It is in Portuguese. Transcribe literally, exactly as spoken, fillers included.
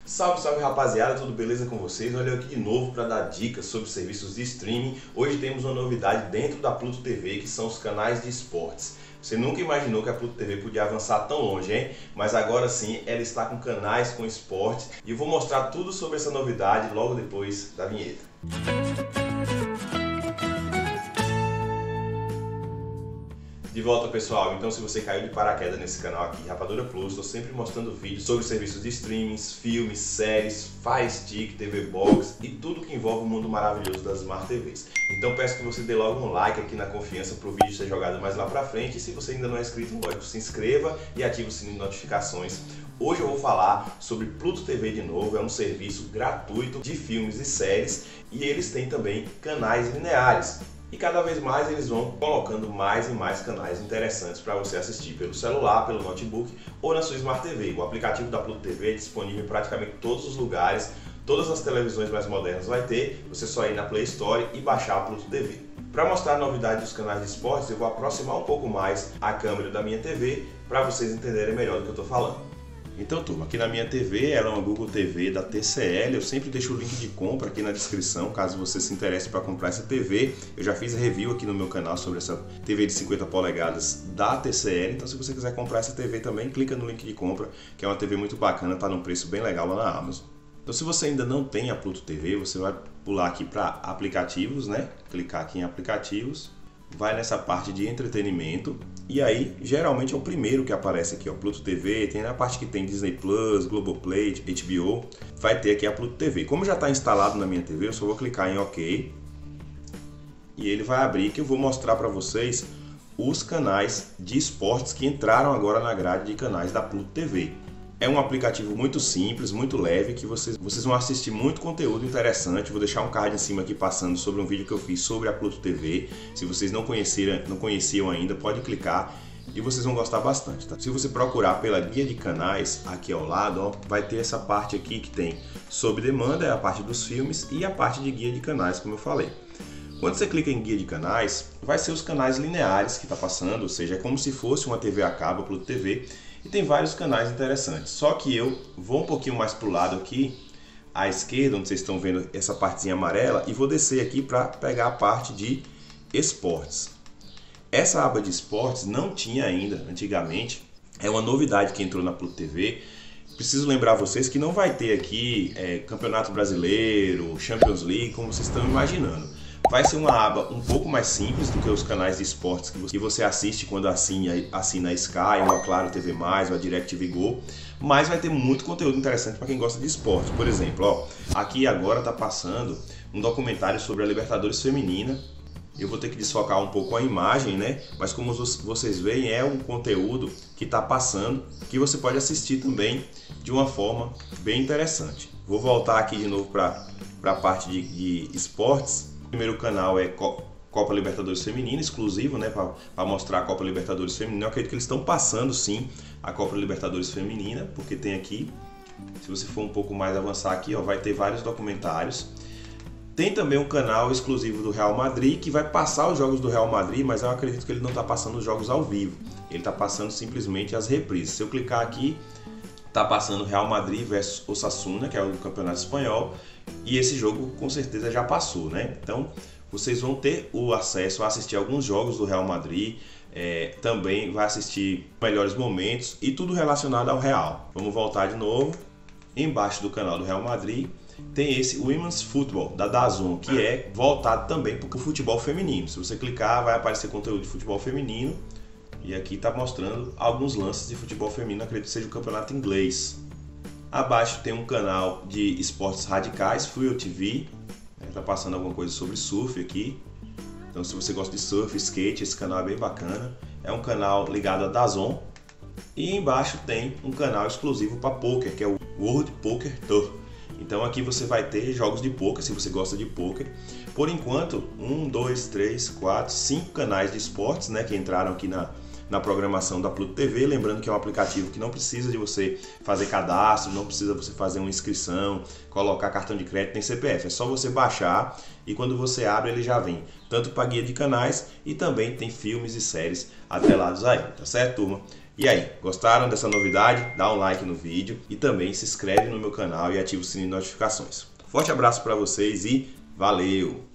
Salve, salve rapaziada, tudo beleza com vocês? Olha eu aqui de novo para dar dicas sobre serviços de streaming. Hoje temos uma novidade dentro da Pluto T V, que são os canais de esportes. Você nunca imaginou que a Pluto T V podia avançar tão longe, hein? Mas agora sim, ela está com canais com esportes e eu vou mostrar tudo sobre essa novidade logo depois da vinheta. De volta, pessoal, então se você caiu de paraquedas nesse canal aqui, Rapadura Plus, estou sempre mostrando vídeos sobre serviços de streamings, filmes, séries, Fire Stick, T V Box e tudo que envolve o mundo maravilhoso das Smart T Vs. Então peço que você dê logo um like aqui na confiança para o vídeo ser jogado mais lá pra frente e se você ainda não é inscrito, lógico, se inscreva e ative o sininho de notificações. Hoje eu vou falar sobre Pluto T V de novo, é um serviço gratuito de filmes e séries e eles têm também canais lineares. E cada vez mais eles vão colocando mais e mais canais interessantes para você assistir pelo celular, pelo notebook ou na sua Smart T V. O aplicativo da Pluto T V é disponível em praticamente todos os lugares, todas as televisões mais modernas vai ter, você só ir na Play Store e baixar a Pluto T V. Para mostrar a novidade dos canais de esportes, eu vou aproximar um pouco mais a câmera da minha T V para vocês entenderem melhor do que eu estou falando. Então, turma, aqui na minha T V, ela é uma Google T V da T C L, eu sempre deixo o link de compra aqui na descrição, caso você se interesse para comprar essa T V. Eu já fiz review aqui no meu canal sobre essa T V de cinquenta polegadas da T C L, então se você quiser comprar essa T V também, clica no link de compra, que é uma T V muito bacana, está num preço bem legal lá na Amazon. Então se você ainda não tem a Pluto T V, você vai pular aqui para aplicativos, né? Clicar aqui em aplicativos, vai nessa parte de entretenimento e aí geralmente é o primeiro que aparece aqui, ó, Pluto T V, tem na parte que tem Disney Plus, Globoplay, H B O, vai ter aqui a Pluto T V. Como já está instalado na minha T V, eu só vou clicar em OK e ele vai abrir que eu vou mostrar para vocês os canais de esportes que entraram agora na grade de canais da Pluto T V. É um aplicativo muito simples, muito leve, que vocês, vocês vão assistir muito conteúdo interessante. Vou deixar um card em cima aqui passando sobre um vídeo que eu fiz sobre a Pluto T V. Se vocês não conheceram, não conheciam ainda, pode clicar e vocês vão gostar bastante. Tá? Se você procurar pela guia de canais, aqui ao lado, ó, vai ter essa parte aqui que tem sob demanda, é a parte dos filmes, e a parte de guia de canais, como eu falei. Quando você clica em guia de canais, vai ser os canais lineares que está passando, ou seja, é como se fosse uma T V a cabo, Pluto T V, e tem vários canais interessantes. Só que eu vou um pouquinho mais para o lado aqui, à esquerda, onde vocês estão vendo essa partezinha amarela, e vou descer aqui para pegar a parte de esportes. Essa aba de esportes não tinha ainda antigamente, é uma novidade que entrou na Pluto T V. Preciso lembrar vocês que não vai ter aqui é, Campeonato Brasileiro, Champions League, como vocês estão imaginando. Vai ser uma aba um pouco mais simples do que os canais de esportes que você assiste quando assina, assina a Sky, ou a Claro T V mais, ou a DirecTV Go, mas vai ter muito conteúdo interessante para quem gosta de esporte. Por exemplo, ó, aqui agora está passando um documentário sobre a Libertadores Feminina. Eu vou ter que desfocar um pouco a imagem, né? Mas como vocês veem, é um conteúdo que está passando, que você pode assistir também de uma forma bem interessante. Vou voltar aqui de novo para a parte de, de esportes. O primeiro canal é Copa Libertadores Feminina, exclusivo, né, para mostrar a Copa Libertadores Feminina. Eu acredito que eles estão passando sim a Copa Libertadores Feminina, porque tem aqui, se você for um pouco mais avançar aqui, ó, vai ter vários documentários. Tem também um canal exclusivo do Real Madrid, que vai passar os jogos do Real Madrid, mas eu acredito que ele não está passando os jogos ao vivo. Ele está passando simplesmente as reprises. Se eu clicar aqui, está passando Real Madrid versus Osasuna, que é o campeonato espanhol, e esse jogo com certeza já passou, né? Então vocês vão ter o acesso a assistir alguns jogos do Real Madrid, é, também vai assistir melhores momentos e tudo relacionado ao Real. Vamos voltar de novo. Embaixo do canal do Real Madrid tem esse Women's Football da DAZN, que é voltado também para o futebol feminino. Se você clicar, vai aparecer conteúdo de futebol feminino. E aqui está mostrando alguns lances de futebol feminino, acredito que seja o campeonato inglês. Abaixo tem um canal de esportes radicais, Fuel T V. Está passando alguma coisa sobre surf aqui. Então se você gosta de surf, skate, esse canal é bem bacana. É um canal ligado a DAZN. E embaixo tem um canal exclusivo para poker, que é o World Poker Tour. Então aqui você vai ter jogos de poker, se você gosta de poker. Por enquanto, um, dois, três, quatro, cinco canais de esportes, né, que entraram aqui na, na programação da Pluto T V. Lembrando que é um aplicativo que não precisa de você fazer cadastro, não precisa você fazer uma inscrição, colocar cartão de crédito nem C P F. É só você baixar e quando você abre ele já vem tanto para guia de canais e também tem filmes e séries atrelados aí, tá certo, turma? E aí, gostaram dessa novidade? Dá um like no vídeo e também se inscreve no meu canal e ativa o sininho de notificações. Forte abraço para vocês e valeu!